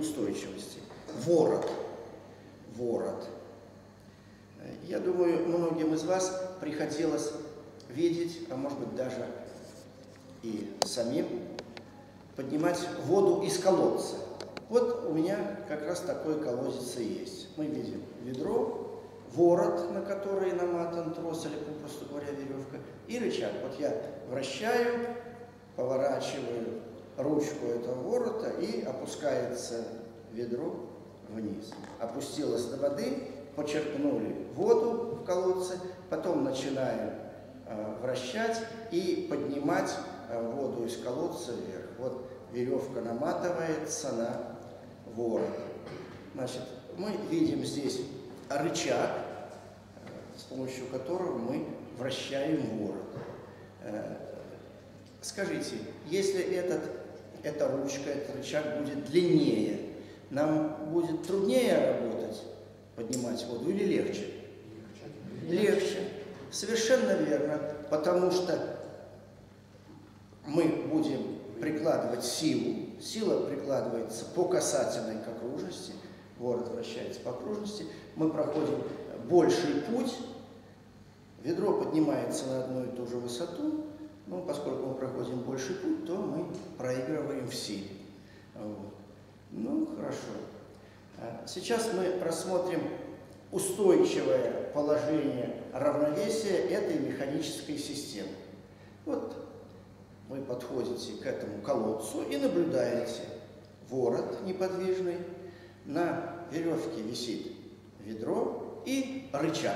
устойчивости. Ворот. Ворот. Я думаю, многим из вас приходилось видеть, а может быть даже и самим, поднимать воду из колодца. Вот у меня как раз такой колодец и есть. Мы видим ведро, ворот, на который наматан трос или, попросту говоря, веревка, и рычаг. Вот я вращаю, поворачиваю ручку этого ворота, и опускается ведро вниз. Опустилось до воды, почерпнули воду в колодце, потом начинаем вращать и поднимать воду из колодца вверх. Вот веревка наматывается на ворот. Значит, мы видим здесь рычаг, с помощью которого мы вращаем ворот. Скажите, если эта ручка, этот рычаг будет длиннее, нам будет труднее работать, поднимать воду, или легче? Легче. Совершенно верно, потому что мы будем прикладывать силу. Сила прикладывается по касательной к окружности, ворот вращается по окружности, мы проходим больший путь, ведро поднимается на одну и ту же высоту, но поскольку мы проходим больший путь, то мы проигрываем в силе. Вот. Ну, хорошо. Сейчас мы рассмотрим устойчивое положение равновесия этой механической системы. Вот вы подходите к этому колодцу и наблюдаете ворот неподвижный, на веревке висит ведро и рычаг.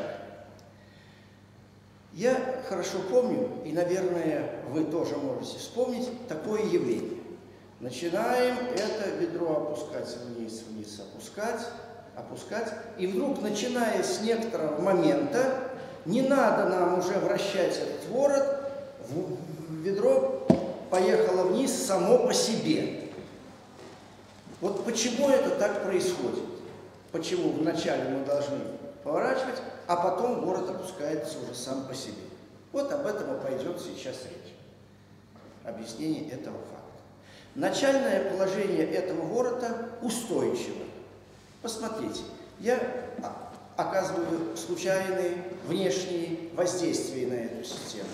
Я хорошо помню, и, наверное, вы тоже можете вспомнить такое явление. Начинаем это ведро опускать вниз, вниз, опускать, и вдруг, начиная с некоторого момента, не надо нам уже вращать этот ворот, ведро поехало вниз само по себе. Вот почему это так происходит? Почему вначале мы должны поворачивать, а потом ворот опускается уже сам по себе? Вот об этом и пойдет сейчас речь. Объяснение этого факта. Начальное положение этого ворота устойчиво. Посмотрите, я оказываю случайные внешние воздействия на эту систему.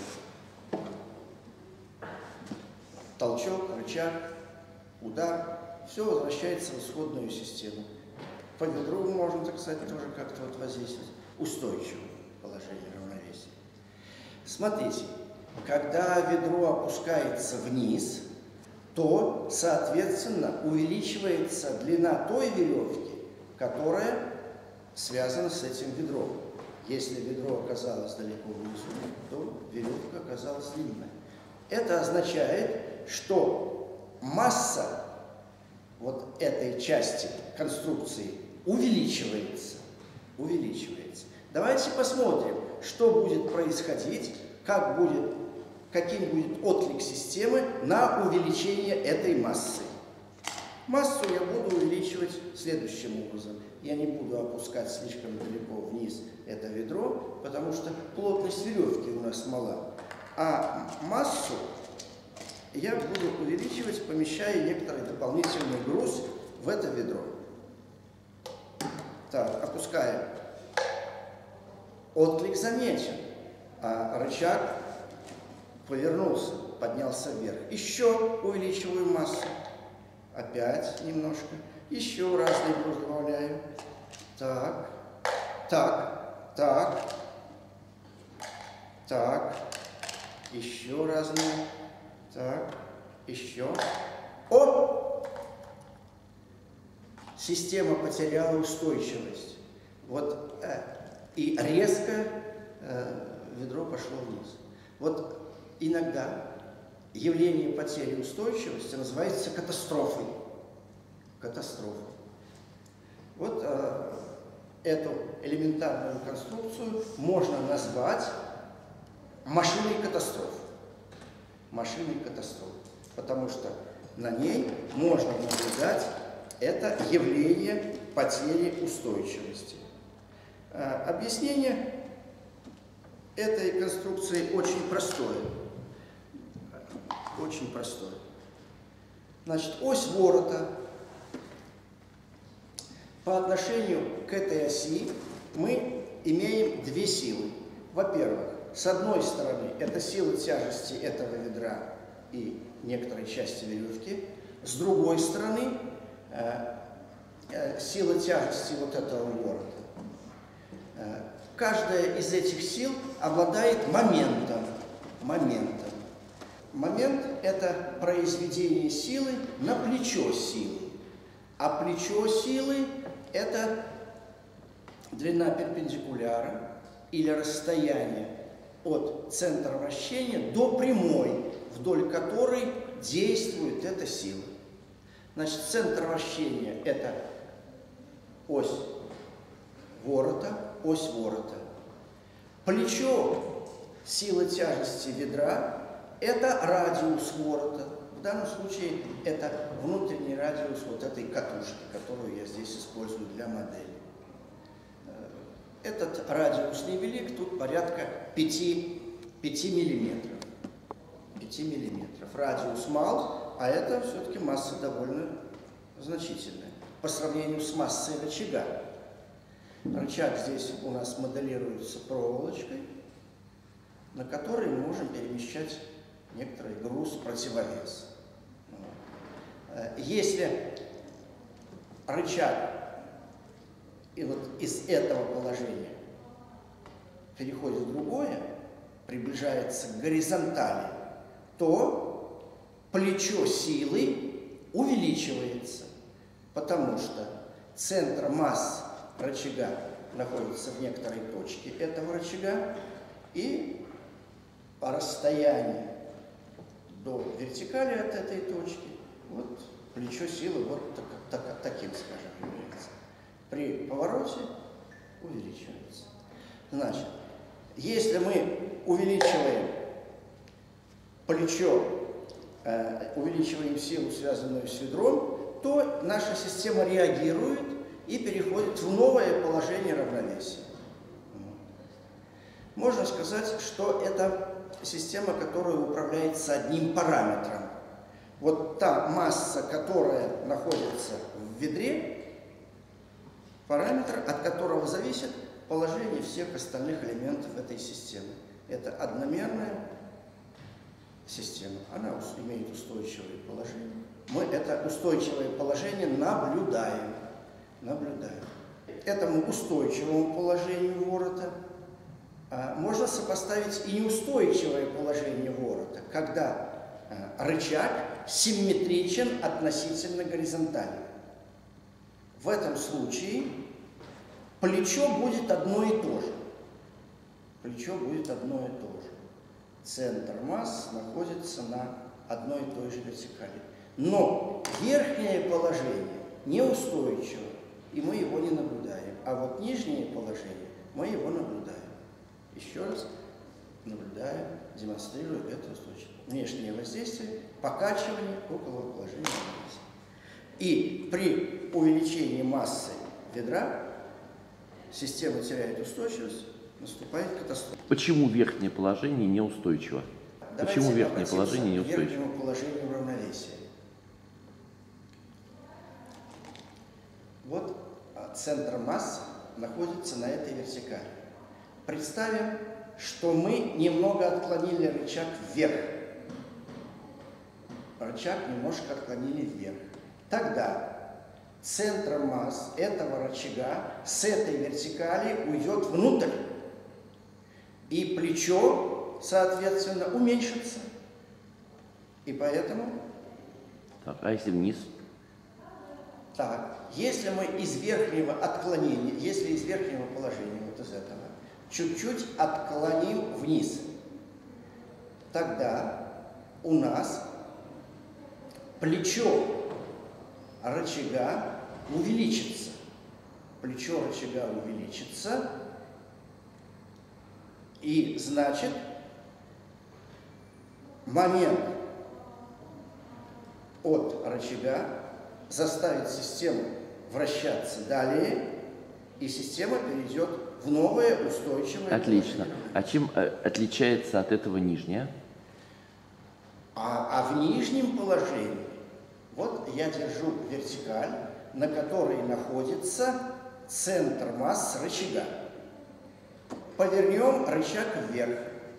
Толчок, рычаг, удар, все возвращается в исходную систему. По ведру можно, так сказать, тоже как-то вот воздействовать. Устойчивое положение равновесия. Смотрите, когда ведро опускается вниз, то, соответственно, увеличивается длина той веревки, которая связана с этим ведром. Если ведро оказалось далеко внизу, то веревка оказалась длинной. Это означает, что масса вот этой части конструкции увеличивается. Давайте посмотрим, что будет происходить, каким будет отклик системы на увеличение этой массы. Массу я буду увеличивать следующим образом. Я не буду опускать слишком далеко вниз это ведро, потому что плотность веревки у нас мала. А массу я буду увеличивать, помещая некоторый дополнительный груз в это ведро. Так, опускаем. Отклик замечен, а рычаг повернулся, поднялся вверх. Еще увеличиваю массу. Опять немножко. Еще разный груз добавляю. Так. Еще разные. Так. Еще. О! Система потеряла устойчивость. Вот. И резко ведро пошло вниз. Вот иногда явление потери устойчивости называется катастрофой. Вот эту элементарную конструкцию можно назвать машиной катастроф. Потому что на ней можно наблюдать это явление потери устойчивости. Объяснение этой конструкции очень простое. Значит, ось ворота По отношению к этой оси мы имеем две силы. Во-первых, с одной стороны, это сила тяжести этого ведра и некоторой части веревки. С другой стороны, сила тяжести вот этого ворота. Каждая из этих сил обладает моментом. Момент – это произведение силы на плечо силы. А плечо силы – это длина перпендикуляра или расстояние от центра вращения до прямой, вдоль которой действует эта сила. Значит, центр вращения – это ось ворота. Плечо силы тяжести ведра – это радиус ворота. В данном случае это внутренний радиус вот этой катушки, которую я здесь использую для модели. Этот радиус невелик, тут порядка 5 миллиметров. 5 миллиметров. Радиус мал, а это все-таки масса довольно значительная по сравнению с массой рычага. Рычаг здесь у нас моделируется проволочкой, на которой мы можем перемещать некоторый груз, противовес. Если рычаг и вот из этого положения переходит в другое, приближается к горизонтали, то плечо силы увеличивается, потому что центр массы рычага находится в некоторой точке этого рычага, и по расстоянию до вертикали от этой точки вот плечо силы вот таким, скажем, является. При повороте увеличивается. Значит, если мы увеличиваем плечо, увеличиваем силу, связанную с ведром, то наша система реагирует и переходит в новое положение равновесия. Можно сказать, что это система, которая управляется одним параметром. Вот та масса, которая находится в ведре, параметр, от которого зависит положение всех остальных элементов этой системы. Это одномерная система. Она имеет устойчивое положение. Мы это устойчивое положение наблюдаем. Этому устойчивому положению ворота можно сопоставить и неустойчивое положение ворота, когда рычаг симметричен относительно горизонтали. В этом случае плечо будет одно и то же. Центр масс находится на одной и той же вертикали. Но верхнее положение неустойчиво, и мы его не наблюдаем. А вот нижнее положение мы его наблюдаем. Еще раз наблюдаем, демонстрируя это устойчивость. Внешнее воздействие, покачивание около положения массы. И при увеличении массы ведра система теряет устойчивость, наступает катастрофа. Почему верхнее положение неустойчиво? Почему верхнее положение неустойчиво? К верхнему положению равновесия. Вот центр массы находится на этой вертикали. Представим, что мы немного отклонили рычаг вверх. Рычаг немножко отклонили вверх. Тогда центр масс этого рычага с этой вертикали уйдет внутрь. И плечо, соответственно, уменьшится. И поэтому... Так, а если вниз? Так, если мы из верхнего отклонения, если из верхнего положения, вот из этого, чуть-чуть отклоним вниз, тогда у нас плечо рычага увеличится. Плечо рычага увеличится, и значит момент от рычага заставит систему вращаться далее, и система перейдет в новое устойчивое Отлично. положение. А чем отличается от этого нижнее? А в нижнем положении, вот я держу вертикаль, на которой находится центр масс рычага. Повернем рычаг вверх.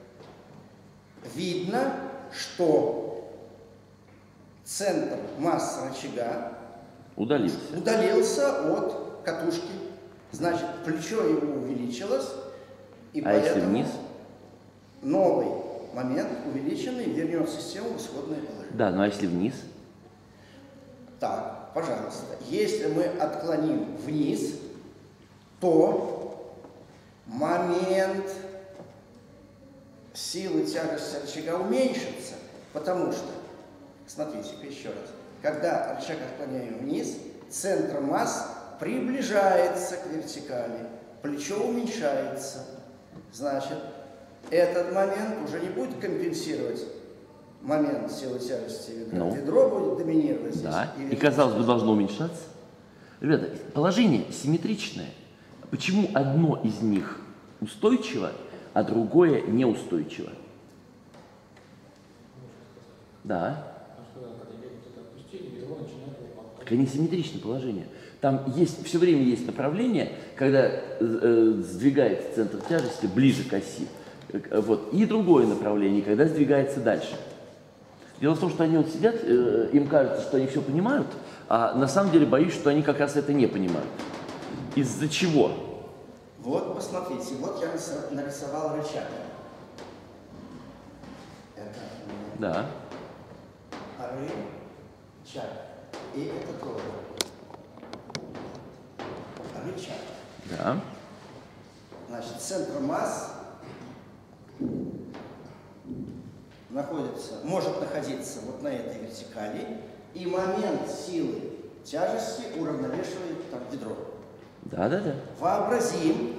Видно, что центр масс рычага удалился от катушки. Значит, плечо его увеличилось, и поэтому вниз? Новый момент увеличенный вернет систему в исходное положение. Да, ну а если вниз? Так, пожалуйста. Если мы отклоним вниз, то момент силы тяжести рычага уменьшится, потому что, смотрите-ка еще раз, когда рычаг отклоняем вниз, центр масс приближается к вертикали, плечо уменьшается. Значит, этот момент уже не будет компенсировать момент силы тяжести ведра. Ведро будет доминировать здесь. Да, и казалось бы, должно уменьшаться. Ребята, положение симметричное. Почему одно из них устойчиво, а другое неустойчиво? Да. Так они симметричное положение. Там есть, все время есть направление, когда сдвигается центр тяжести ближе к оси. Вот. И другое направление, когда сдвигается дальше. Дело в том, что они вот сидят, им кажется, что они все понимают, а на самом деле боюсь, что они как раз это не понимают. Из-за чего? Вот, посмотрите, вот я нарисовал рычаг. Это да. Рычаг. И это тоже рычаг. Да. Значит, центр масс может находиться вот на этой вертикали, и момент силы тяжести уравновешивает там ведро. Да. Вообразим,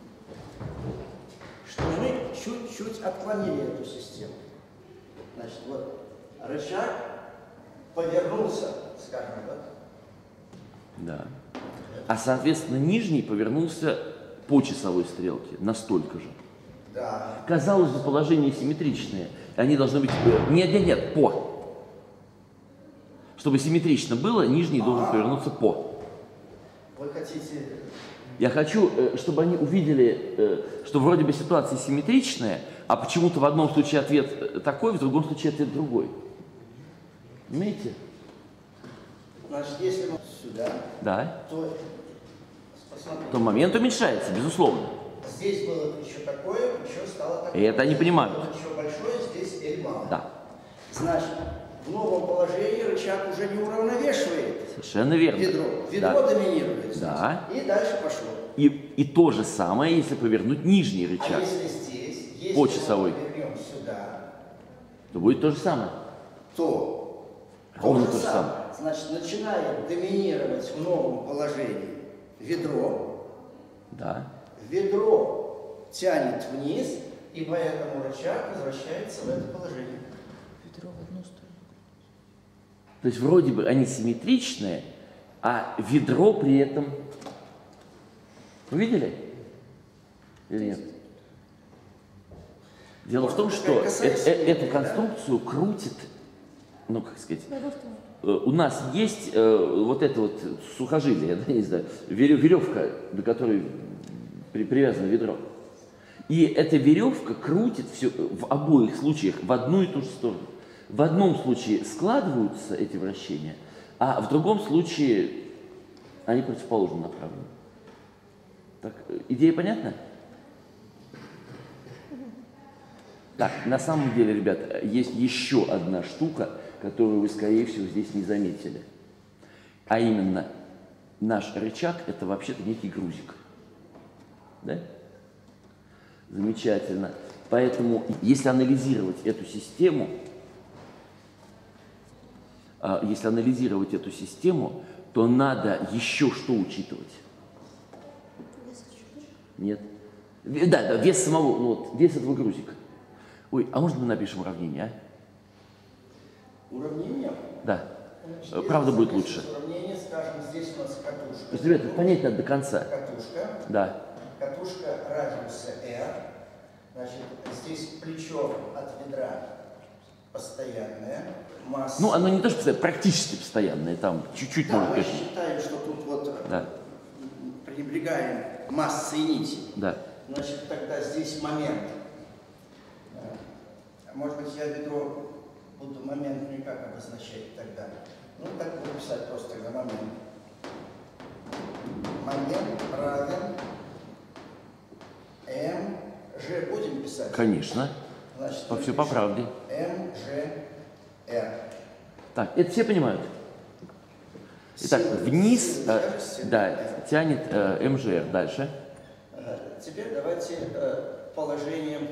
что мы чуть-чуть отклонили эту систему. Значит, вот рычаг повернулся, скажем, вот. Да. А, соответственно, нижний повернулся по часовой стрелке, настолько же. Да. Казалось бы, положение симметричное. Они должны быть... Нет, по. Чтобы симметрично было, нижний должен повернуться по. Вы хотите... Я хочу, чтобы они увидели, что вроде бы ситуация симметричная, а почему-то в одном случае ответ такой, в другом случае ответ другой. Понимаете? Значит, если мы сюда, да. то момент уменьшается, безусловно. Здесь было плечо такое, плечо стало такое. И это они понимают. Плечо большое, здесь L малое. Да. Значит, в новом положении рычаг уже не уравновешивает. Совершенно верно. Ведро доминирует здесь. Да. И дальше пошло. И то же самое, если повернуть нижний рычаг. А если здесь, если по часовой, мы повернем сюда, то будет то же самое. То ровно то же самое. Значит, начинает доминировать в новом положении ведро. Да. Ведро тянет вниз, и поэтому рычаг возвращается в это положение. Ведро в одну сторону. То есть вроде бы они симметричные, а ведро при этом... Вы видели? Или нет? Дело в том, что эту конструкцию крутит, ну, как сказать, у нас есть вот это вот сухожилие, да, не знаю, веревка, до которой привязано ведро. И эта веревка крутит все в обоих случаях в одну и ту же сторону. В одном случае складываются эти вращения, а в другом случае они противоположно направлены. Так, идея понятна? Так, на самом деле, ребят, есть еще одна штука, которую вы, скорее всего, здесь не заметили. А именно, наш рычаг – это вообще-то некий грузик. Да? Замечательно. Поэтому, если анализировать эту систему, то надо еще что учитывать? Нет. Да, вес самого, ну, вот, вес этого грузика. Ой, а можно мы напишем уравнение, а? Уравнение? Да. Значит, правда будет лучше. Уравнение, скажем, здесь у нас катушка. То есть, ребята, понять надо до конца. Катушка. Да. Катушка радиуса R. Значит, здесь плечо от ведра постоянное. Масса. Ну, оно не то, что постоянное, практически постоянное. Там чуть-чуть да, может, мы конечно. считаем, что тут Да. пренебрегаем массой нити, Да. значит, тогда здесь момент. Может быть, я ведро буду момент никак обозначать тогда. Ну, так буду писать просто тогда момент. Момент равен МЖ. Будем писать? Конечно. Значит, Все по правде. МЖР. Так, это все понимают? Итак, вниз да, тянет МЖР. Дальше. Теперь давайте положением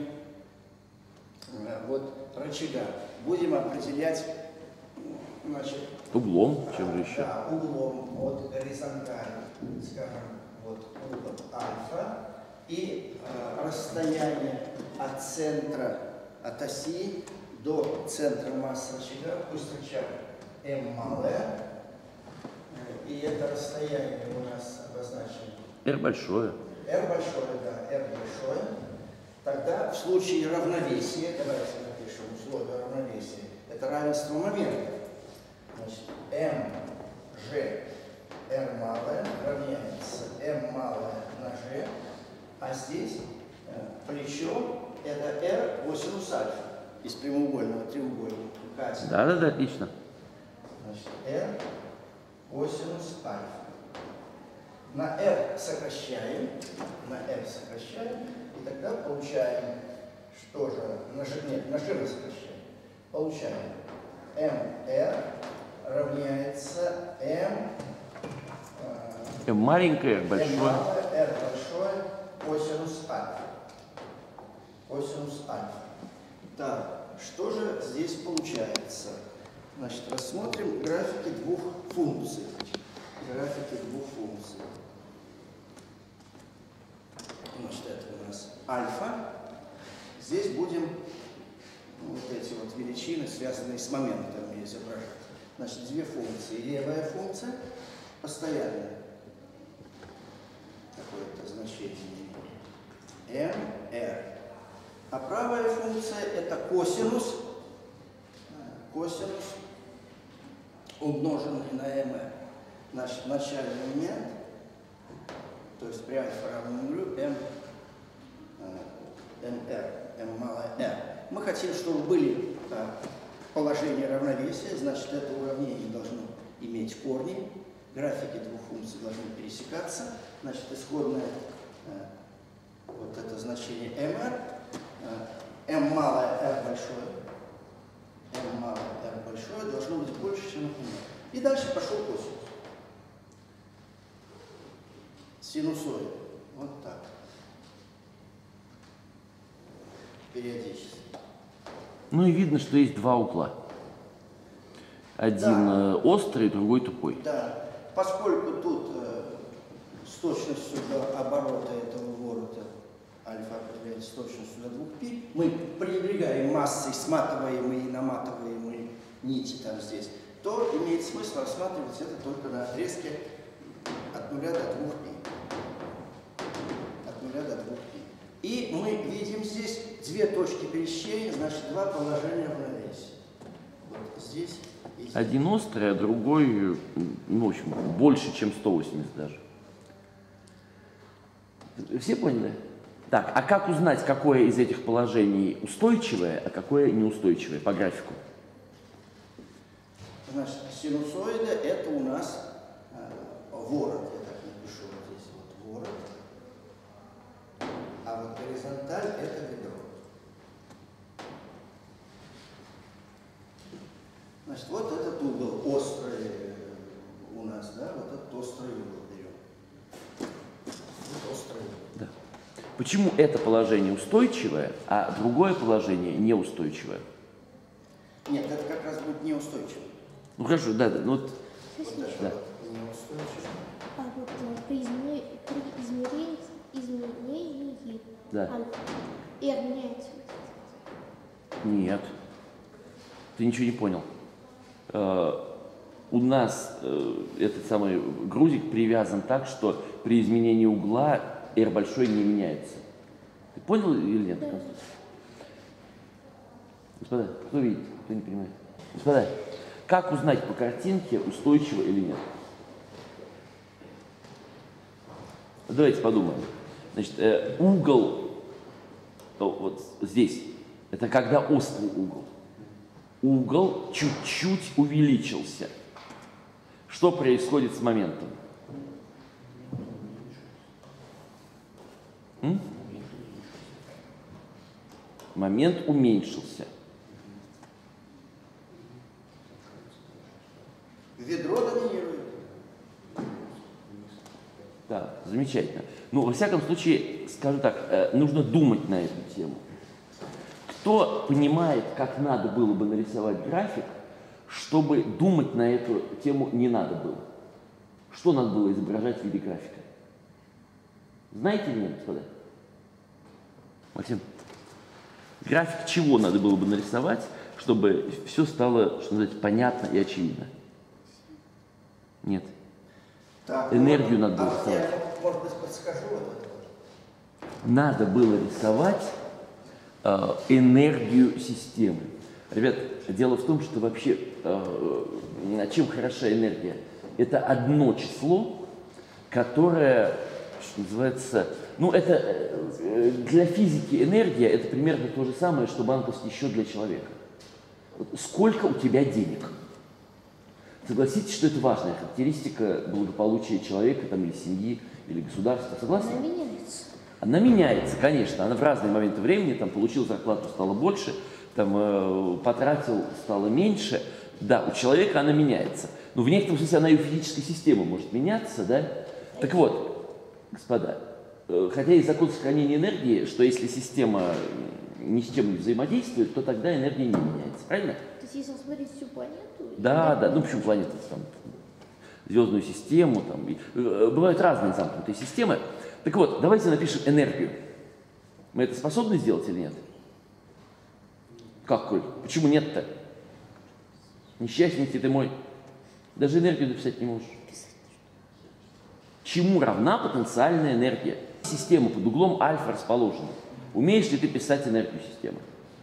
вот рычага будем определять, значит, Углом, чем же еще? да, углом от горизонтали, скажем, вот угол альфа и расстояние от центра, от оси до центра массы рычага, пусть рычаг m малое, и это расстояние у нас обозначено R большое. R большое, да, R большое. Тогда в случае равновесия, давайте напишем условие равновесия, это равенство моментов. Значит, mg R малое равняется m малое на g, а здесь плечо это R косинус альфа из прямоугольного треугольника. Да, отлично. Значит, R косинус альфа. На R сокращаем, и тогда получаем, что же, на G сокращаем. Получаем MR равняется M маленькое, R большое. R большое косинус альфа. Косинус альфа. Так, что же здесь получается? Значит, рассмотрим графики двух функций. Значит, это у нас альфа. Здесь будем вот эти вот величины, связанные с моментами, изображать. Значит, две функции. Левая функция постоянная. Какое-то значение mr. А правая функция это косинус умноженный на mr. Наш начальный момент, то есть при альфа равно нулю, mr, m малое r. Мы хотим, чтобы были положения равновесия, значит, это уравнение должно иметь корни, графики двух функций должны пересекаться, значит, исходное вот это значение mr, m малое r большое должно быть больше, чем m. И дальше пошел косинус. Синусоид. Вот так. Периодически. Ну и видно, что есть два угла. Один острый, другой тупой. Да. Поскольку тут с точностью до оборота этого ворота альфа определяется с точностью до 2π, мы пренебрегаем массой сматываемой и наматываемой нити там здесь, то имеет смысл рассматривать это только на отрезке от 0 до 2π. И мы видим здесь две точки пересечения, значит, два положения равновесия. Вот здесь и здесь. Один острый, а другой, ну, в общем, больше, чем 180 даже. Все поняли? Так, а как узнать, какое из этих положений устойчивое, а какое неустойчивое по графику? Значит, синусоида это у нас ворот. Я так напишу вот здесь вот ворот. А вот горизонталь это ведро. Значит, вот этот угол острый у нас, да, вот этот острый угол берем. Вот острый угол. Да. Почему это положение устойчивое, а другое положение неустойчивое? Нет, это как раз будет неустойчиво. Ну хорошо, да, ну вот. Вот это Да. вот неустойчиво. А вот при измерении Да. альфа R меняется. Нет. Ты ничего не понял. У нас этот самый грузик привязан так, что при изменении угла R большой не меняется. Ты понял или нет? Да. Господа, кто видит, кто не понимает? Господа, как узнать по картинке, устойчиво или нет? Давайте подумаем. Значит, угол вот здесь, это когда острый угол. Угол чуть-чуть увеличился. Что происходит с моментом? Момент уменьшился. Ведро доминирует. Да, замечательно. Ну, во всяком случае, скажу так, нужно думать на эту тему. Кто понимает, как надо было бы нарисовать график, чтобы думать на эту тему не надо было? Что надо было изображать в виде графика? Знаете меня, господа? Максим? График чего надо было бы нарисовать, чтобы все стало, что называется, понятно и очевидно? Нет. Так, Энергию надо было я, рисовать. может быть, подскажу это? Надо было рисовать энергию системы. Ребят, дело в том, что вообще чем хороша энергия? Это одно число, которое, что называется, ну это для физики энергия это примерно то же самое, что банковский счет для человека. Вот сколько у тебя денег? Согласитесь, что это важная характеристика благополучия человека там, или семьи, или государства. Согласны? Она меняется. Она меняется, конечно. Она в разные моменты времени, там, получил зарплату, стало больше, там, потратил, стало меньше. Да, у человека она меняется. Но в некотором смысле она и у физической системы может меняться, да? Так вот, господа, хотя есть закон сохранения энергии, что если система ни с чем не взаимодействует, то тогда энергия не меняется. Правильно? То есть, если смотреть всю планету... Да, да, ну почему планета, там, звездную систему, там, бывают разные замкнутые системы. Так вот, давайте напишем энергию. Мы это способны сделать или нет? Как, Коль? Почему нет-то? Несчастненький ты мой. Даже энергию написать не можешь. Чему равна потенциальная энергия? Система под углом альфа расположена. Умеешь ли ты писать энергию системы?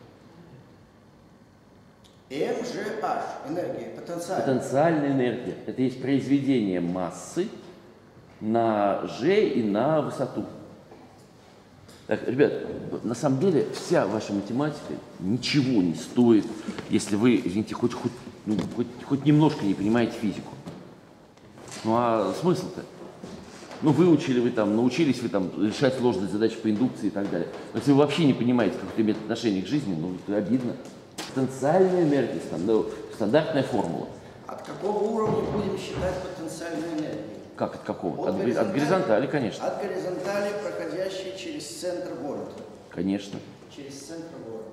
МЖH, энергия, потенциальная. Потенциальная энергия. Это есть произведение массы на G и на высоту. Так, ребят, на самом деле вся ваша математика ничего не стоит, если вы, извините, хоть немножко не понимаете физику. Ну а смысл-то? Ну выучили вы там, научились вы там решать сложные задачи по индукции и так далее. Но если вы вообще не понимаете, как это имеет отношение к жизни, ну это обидно. Потенциальная энергия, стандартная формула. От какого уровня будем считать потенциальную энергию? Как от какого? От горизонтали, конечно. От горизонтали, проходящей через центр города. Конечно. Через центр города.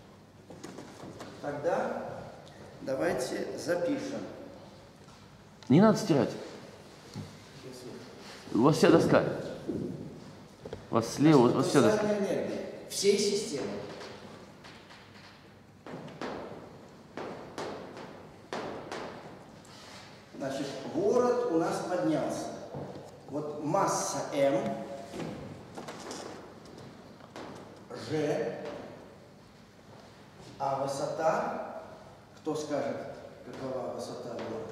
Тогда давайте запишем. Не надо стирать. У вас вся доска. У вас слева, у вас вся доска. Потенциальная энергия всей системы. Значит, город у нас поднялся. Вот масса М, G, а высота, кто скажет, какова высота города?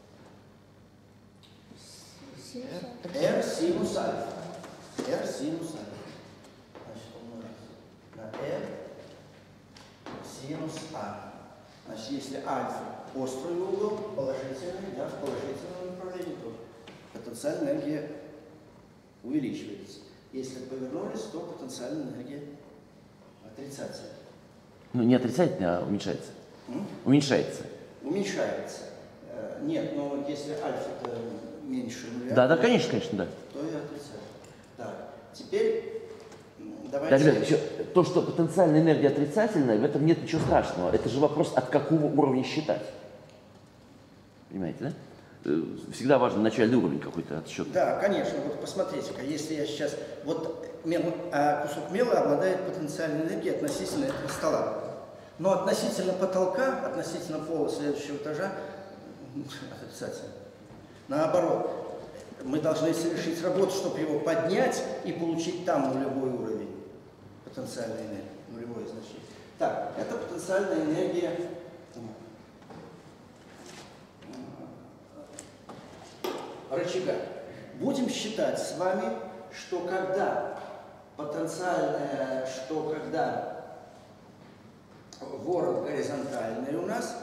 R синус альфа. R синус альфа. Значит, умножить на R синус альфа. Значит, если альфа острый угол, положительный, да, в положительном направлении, то потенциальная энергия увеличивается. Если повернулись, то потенциальная энергия отрицательная. Ну, не отрицательная, а уменьшается. Уменьшается. Уменьшается. Нет, но если альфа-то меньше нуля, Да, да, конечно, конечно, да. то и отрицательно. Так, теперь Да, давайте... ребят, еще то, что потенциальная энергия отрицательная, в этом нет ничего страшного. Это же вопрос, от какого уровня считать. Понимаете, да? Всегда важен начальный уровень какой-то отсчета. Да, конечно. Вот посмотрите-ка, если я сейчас... Вот кусок мела обладает потенциальной энергией относительно этого стола. Но относительно потолка, относительно пола следующего этажа, отрицательно. Наоборот, мы должны совершить работу, чтобы его поднять и получить там нулевой уровень потенциальной энергии, нулевое значение. Так, это потенциальная энергия рычага. Будем считать с вами, что когда потенциальная, что когда ворот горизонтальный у нас,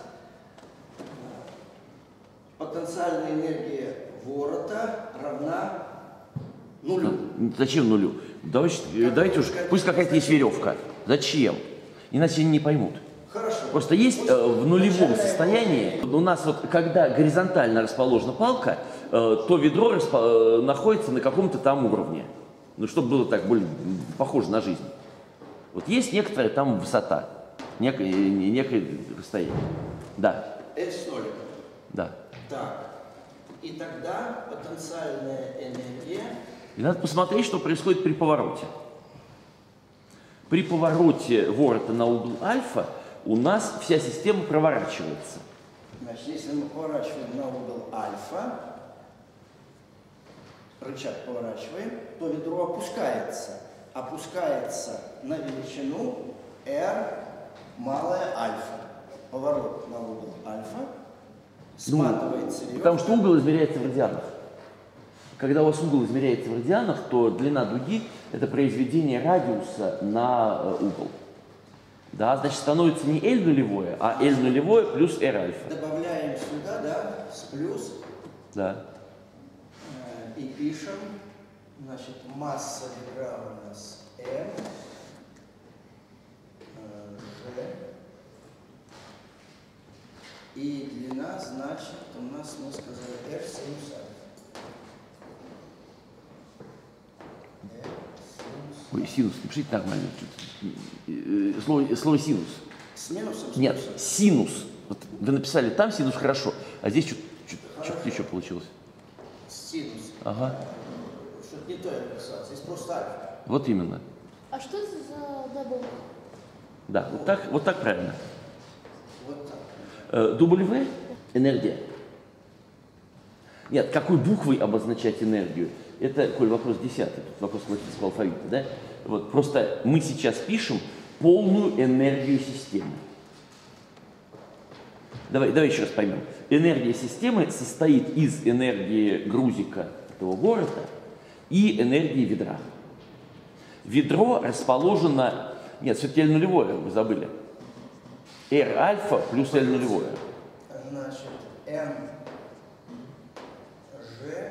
потенциальная энергия ворота равна нулю. Зачем нулю? Давайте уж, пусть какая-то есть веревка. Зачем? Иначе они не поймут. Хорошо. Просто есть в нулевом состоянии, у нас вот, когда горизонтально расположена палка, то ведро находится на каком-то там уровне. Ну, чтобы было так более похоже на жизнь. Вот есть некоторая там высота, некое расстояние. Да. Это с ноликом. Да. Так. И тогда потенциальная энергия. И надо посмотреть, что происходит при повороте. При повороте ворота на угол альфа у нас вся система проворачивается. Значит, если мы поворачиваем на угол альфа, рычаг поворачиваем, то ведро опускается. Опускается на величину R малая альфа. Поворот на угол альфа. Сматывается веревка. Потому что угол измеряется в радианах. Когда у вас угол измеряется в радианах, то длина дуги – это произведение радиуса на угол. Да, значит, становится не L нулевое, а L нулевое плюс R альфа. Добавляем сюда, да, с плюс. Да. И пишем, значит, масса ведра у нас M, G. И длина, значит, у нас, мы сказали, R синус альфа. Ой, синус, напишите нормально. Слово синус. С минусом? С Нет, плюсом? синус. Вот вы написали там синус хорошо, а здесь что-то еще получилось. Синус. Ага. Что-то не то я написал, здесь просто альфа. Вот именно. А что это за дабл? Да, вот так правильно. Вот так. W – энергия. Нет, какой буквой обозначать энергию? Это, Коль, вопрос 10, тут вопрос латинского алфавита, да? Вот, просто мы сейчас пишем полную энергию системы. Давай еще раз поймем. Энергия системы состоит из энергии грузика этого города и энергии ведра. Ведро расположено... Нет, все-таки L нулевое, вы забыли. R альфа плюс L нулевое. Значит, М, G,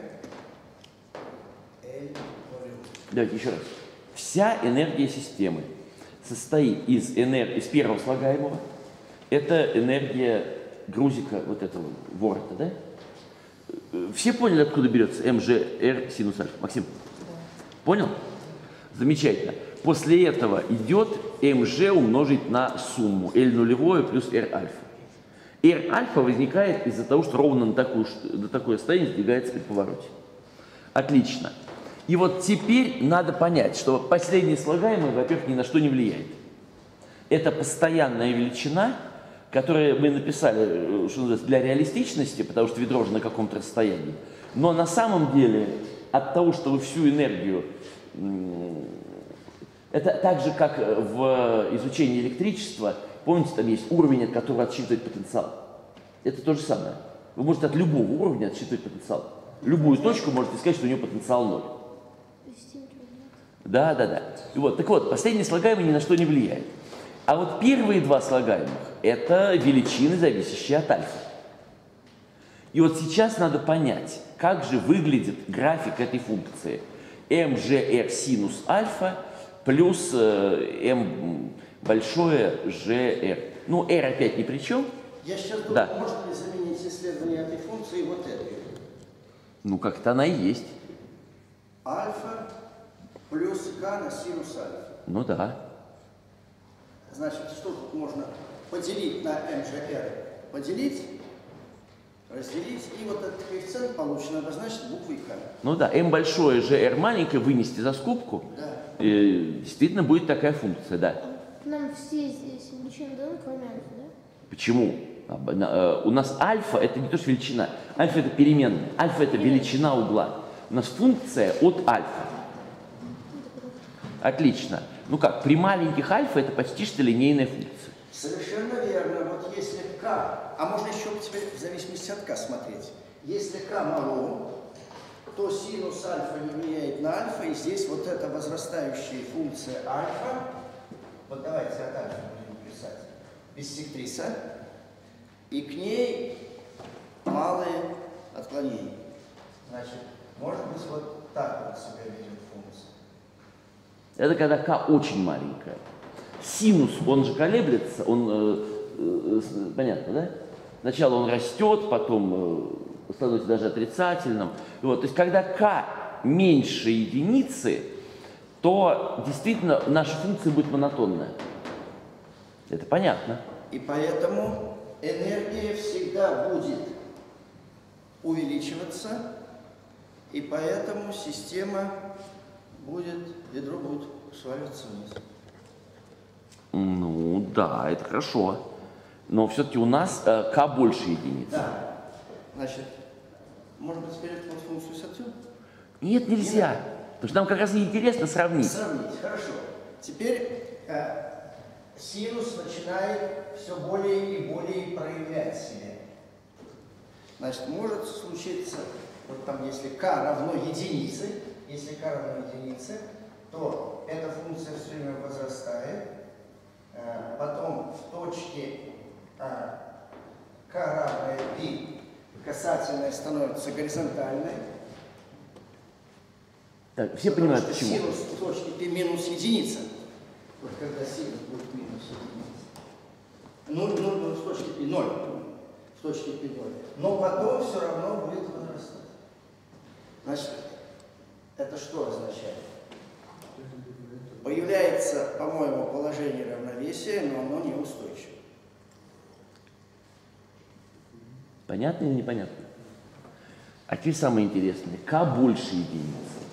L, нулевое. Давайте еще раз. Вся энергия системы состоит из первого слагаемого. Это энергия грузика вот этого ворота, да? Все поняли, откуда берется МЖР синус альфа? Максим? Понял? Замечательно. После этого идет МЖ умножить на сумму L нулевое плюс R альфа. R альфа возникает из-за того, что ровно на такое расстояние сдвигается при повороте. Отлично. И вот теперь надо понять, что последнее слагаемое, во-первых, ни на что не влияет. Это постоянная величина, которую мы написали, что называется, для реалистичности, потому что ведро же на каком-то расстоянии. Но на самом деле от того, что вы всю энергию... Это так же, как в изучении электричества, помните, там есть уровень, от которого отсчитывает потенциал. Это то же самое. Вы можете от любого уровня отсчитывать потенциал. Любую точку можете сказать, что у нее потенциал 0. Да. И вот, так вот, последнее слагаемое ни на что не влияет. А вот первые два слагаемых – это величины, зависящие от альфа. И вот сейчас надо понять, как же выглядит график этой функции. mgr синус альфа плюс m большое gr. Ну, r опять ни при чем. Я сейчас думаю, Да. можно ли заменить исследование этой функции вот этой? Ну, как-то она и есть. Альфа плюс k на синус альфа. Ну да. Значит, что тут можно поделить на mgr? Поделить, разделить, и вот этот коэффициент полученный обозначить буквой k. Ну да, m большое, gr маленькое вынести за скобку. Да. Действительно будет такая функция, да. Нам все здесь величины даны, кроме альфа, да? Почему? У нас альфа это не то, что величина. Альфа это переменная. Альфа это величина угла. У нас функция от альфа. Отлично. Ну как, при маленьких альфа это почти что линейная функция. Совершенно верно. Вот если k, а можно еще теперь в зависимости от k смотреть. Если k мало, то синус альфа не влияет на альфа, и здесь вот эта возрастающая функция альфа, вот давайте от альфа будем писать, биссектриса, и к ней малые отклонения. Значит, может быть, вот так вот себя ведет функция. Это когда k очень маленькая. Синус, он же колеблется, он, понятно, да? Сначала он растет, потом становится даже отрицательным. Вот, то есть, когда k меньше единицы, то действительно наша функция будет монотонная. Это понятно. И поэтому энергия всегда будет увеличиваться, и поэтому система будет, ядро будет сваливаться вниз. Ну да, это хорошо. Но все-таки у нас k больше единиц. Да. Значит, может быть, теперь эту функцию сотрем? Нет, нельзя. Потому что нам как раз интересно сравнить. Сравнить, хорошо. Теперь синус начинает все более и более проявлять себя. Значит, может случиться, вот там, если k равно единице, то эта функция все время возрастает. Потом в точке k равное π касательная становится горизонтальной. Так, все понимают, Потому что почему. синус в точке π минус единица. Вот когда синус будет минус единица. 0 в точке π 0. В точке π 0. Но потом все равно будет возрастать. Значит, это что означает? Появляется, по-моему, положение равновесия, но оно неустойчиво. Понятно или непонятно? А теперь самое интересное. К больше единицы.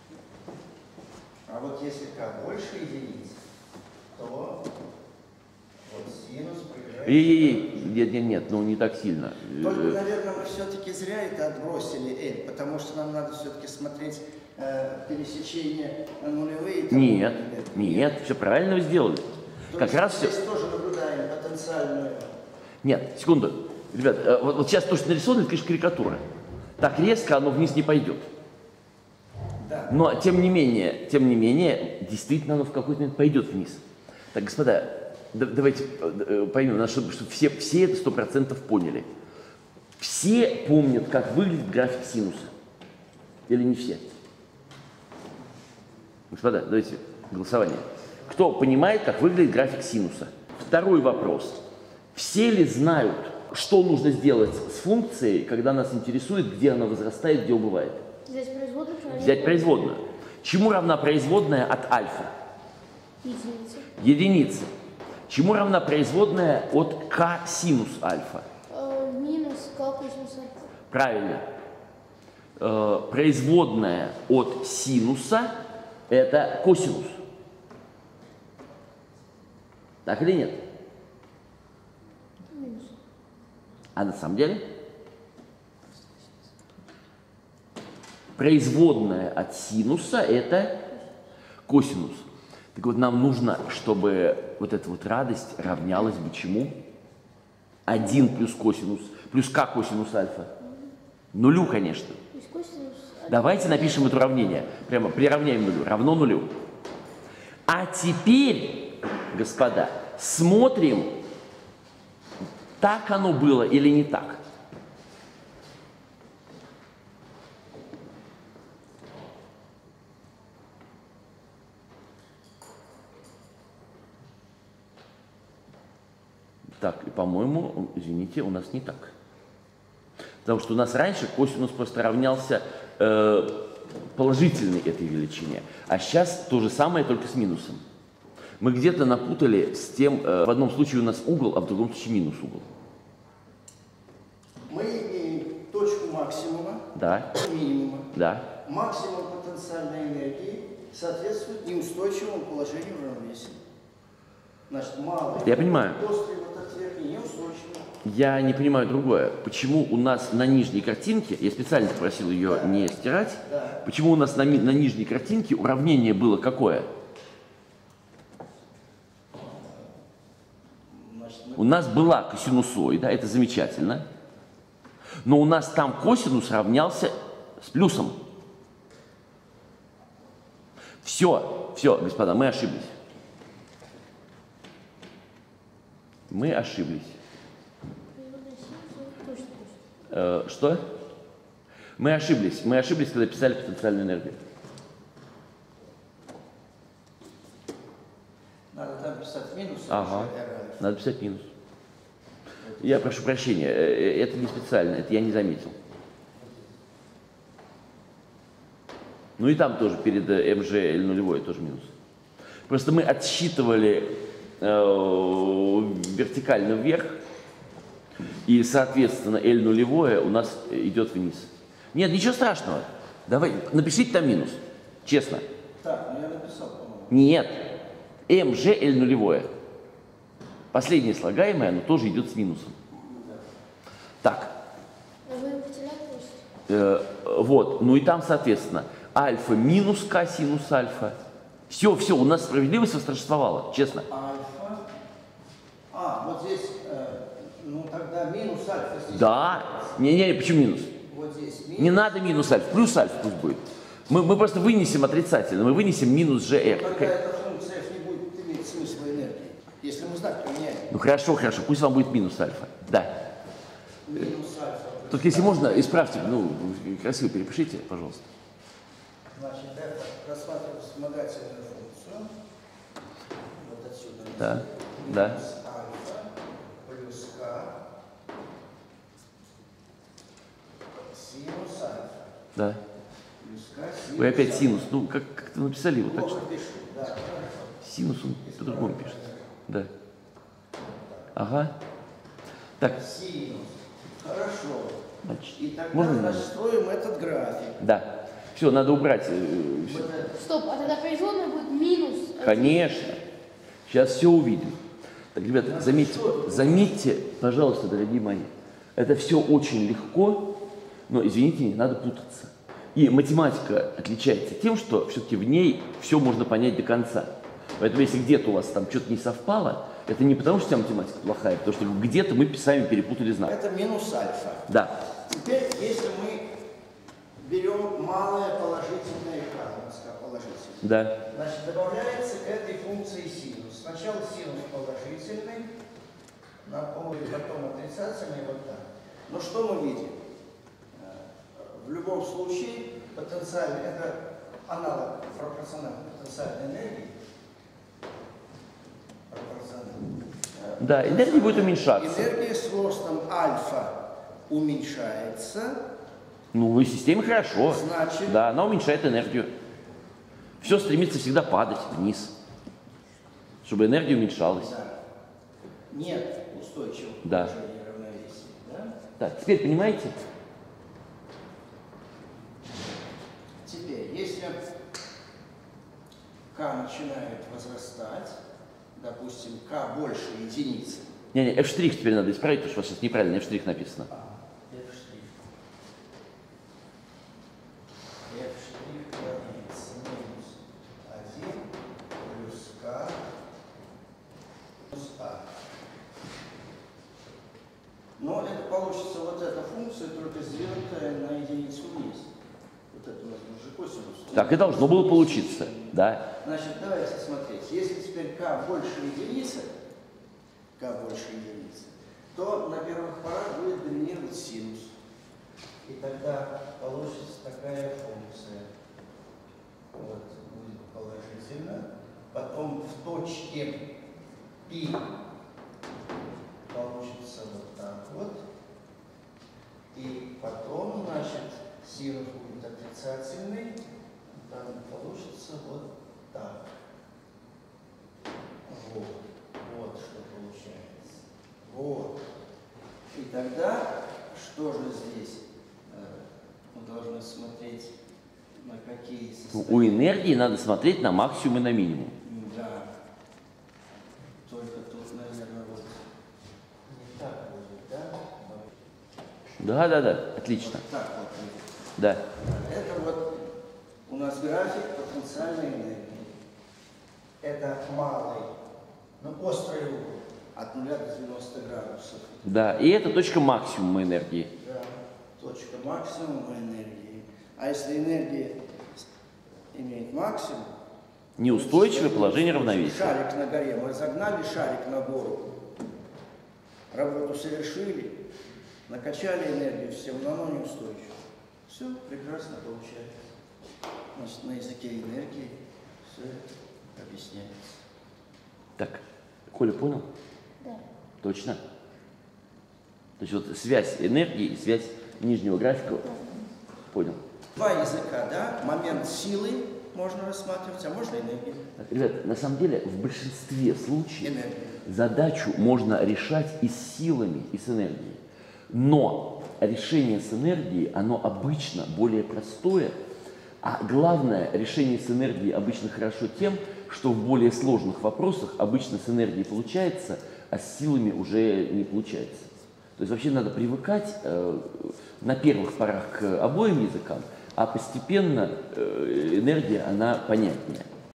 А вот если k больше единицы, то вот синус появляется... Нет, ну не так сильно. Только, наверное, мы все-таки зря это отбросили, L, потому что нам надо все-таки смотреть пересечение нулевые. Нет, все правильно вы сделали. То Как раз здесь тоже наблюдаем потенциальную... Нет, секунду. Ребят, вот сейчас то, что нарисовано, это, конечно, карикатура. Так резко оно вниз не пойдет. Да. Но, тем не менее, действительно оно в какой-то момент пойдет вниз. Так, господа, давайте поймем, чтобы все это 100% поняли. Все помнят, как выглядит график синуса? Или не все? Господа, давайте голосование. Кто понимает, как выглядит график синуса? Второй вопрос. Все ли знают, что нужно сделать с функцией, когда нас интересует, где она возрастает, где убывает? Взять производную. Чему равна производная от альфа? Единица. Единице. Чему равна производная от k синус альфа? Минус k косинус альфа. Правильно. Производная от синуса – это косинус. Так или нет? Минус. А на самом деле? Производная от синуса – это косинус. Так вот, нам нужно, чтобы вот эта вот радость равнялась бы чему? 1 плюс косинус, плюс k косинус альфа. Нулю, конечно. Давайте напишем это уравнение. Прямо приравняем нулю. Равно нулю. А теперь, господа, смотрим, так оно было или не так. Так, и, по-моему, извините, у нас не так. Потому что у нас раньше косинус просто равнялся положительной этой величине. А сейчас то же самое, только с минусом. Мы где-то напутали с тем, в одном случае у нас угол, а в другом случае минус угол. Мы имеем точку максимума, Да. минимума. Да. Максимум потенциальной энергии соответствует неустойчивому положению равновесия. Значит, малый. Я понимаю. Острый вот от верхней неустойчивый. Я не понимаю другое. Почему у нас на нижней картинке, я специально попросил ее не стирать, почему у нас на нижней картинке уравнение было какое? У нас была косинусоида, это замечательно, но у нас там косинус равнялся с плюсом. Все, все, господа, мы ошиблись. Мы ошиблись. Что? Мы ошиблись, когда писали потенциальную энергию. Надо там писать минус. Ага, надо писать минус. Я прошу прощения, это не специально, это я не заметил. Ну и там тоже перед МЖ или нулевой тоже минус. Просто мы отсчитывали вертикально вверх, и, соответственно, L нулевое у нас идет вниз. Нет, ничего страшного. Давай, напишите там минус, честно. Так, ну я написал, по-моему. Нет, МЖ L нулевое. Последнее слагаемое, оно тоже идет с минусом. Так. Вы потеряли? Вот, ну и там, соответственно, альфа минус К синус альфа. Все, все, у нас справедливость восторжествовала, честно. Альфа. Вот здесь, ну тогда минус альфа здесь. Да. Не, почему минус? Вот здесь минус. Не надо минус альфа, плюс альфа пусть будет. Мы просто вынесем отрицательно, мы вынесем минус GR. Тогда эта функция f не будет иметь смысла энергии, если мы знак поменяем. Ну хорошо, пусть вам будет минус альфа. Да. Минус альфа. Только если можно, исправьте, ну, красиво перепишите, пожалуйста. Значит, это рассматривается вспомогательную функцию. Вот отсюда. Да, Минус да. альфа плюс k синус альфа. Да. Плюс k синус Вы опять альфа. синус, ну как-то написали его так, Плохо что пишу, да. синус он по-другому пишется. Да. Ага. Так, Синус. Хорошо. значит, И тогда можно? настроим этот график. Да. Все, надо убрать. Вот это. Стоп, а тогда производная будет минус. Конечно. Сейчас все увидим. Так, ребята, заметьте, пожалуйста, дорогие мои, это все очень легко, но, извините, не надо путаться. И математика отличается тем, что все-таки в ней все можно понять до конца. Поэтому если где-то у вас там что-то не совпало, это не потому, что вся математика плохая, а потому что где-то мы сами перепутали знак. Это минус альфа. Да. Теперь, если мы берем малое положительное и k положительное, Да. значит, добавляется к этой функции синус. Сначала синус положительный, потом отрицательный, вот так. Но что мы видим? В любом случае, потенциальный, это аналог пропорциональной потенциальной энергии. Да, энергия будет уменьшаться. Энергия с ростом альфа уменьшается. Ну, в системе хорошо. Значит- Да, она уменьшает энергию. Все стремится всегда падать вниз, чтобы энергия уменьшалась. Да. Нет устойчивого Да. положения равновесия. Да? Так, теперь понимаете? Теперь, если k начинает возрастать, допустим, k больше единицы, Не, F' теперь надо исправить, потому что у вас сейчас неправильно F' написано. f' равняется минус 1 плюс k плюс a. Но это получится вот эта функция, только сдвинутая на единицу вниз. Вот это у нас уже косинус. Так и должно было получиться, да? Значит, давайте смотреть. Если теперь k больше единицы, то на первых порах будет доминировать синус. И тогда получится такая функция. Вот, будет положительно. Потом в точке π получится вот так вот. И потом, значит, синус будет отрицательный. Там получится вот так. Вот что получается. Вот. И тогда, что же здесь? Мы должны смотреть на какие состояния. У энергии надо смотреть на максимум и на минимум. Да. Только тут, наверное, вот не так будет, да? Да, отлично. Вот так вот будет. Да. Это вот у нас график потенциальной энергии. Это малый, но острый угол от 0 до 90 градусов. Да, и это точка максимума энергии. Да, точка максимума энергии. А если энергия имеет максимум, Неустойчивое положение равновесия. Шарик на горе. Мы загнали шарик на гору. Работу совершили. Накачали энергию всем, но оно неустойчиво. Все прекрасно получается. Значит, на языке энергии все это объясняется. Так, Коля понял? Да. Точно? То есть вот связь энергии и связь нижнего графика. Понял. Два языка, да? Момент силы можно рассматривать, а можно энергию. Так, ребят, на самом деле в большинстве случаев Энергия. задачу можно решать и с силами, и с энергией. Но решение с энергией, оно обычно более простое, а главное, решение с энергией обычно хорошо тем, что в более сложных вопросах обычно с энергией получается, а с силами уже не получается. То есть вообще надо привыкать на первых порах к обоим языкам, а постепенно энергия, она понятнее.